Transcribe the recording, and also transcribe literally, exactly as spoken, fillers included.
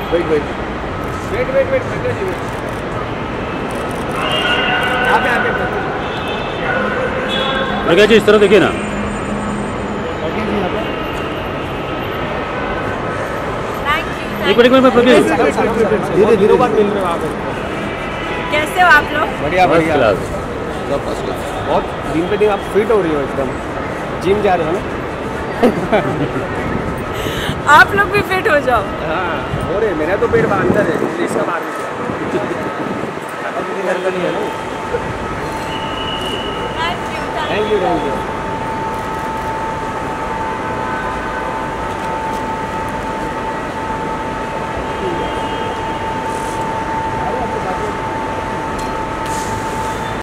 Wait wait wait wait wait Pankaj ji wait आप यहाँ पे प्रज्ञा जी इस तरह देखिए ना। एक मिनट एक मिनट प्रज्ञा जी धीरे धीरे बात मिल रहे हो आप। कैसे हो आप लोग? बढ़िया बढ़िया क्लास। बहुत दिन पे दिन आप फिट हो रही हो एकदम। जिम जा रहे हो ना? आप लोग भी फिट हो जाओ। हाँ हो रहे। मेरा तो पेट अंदर है इसका मार thank you thank you thank you.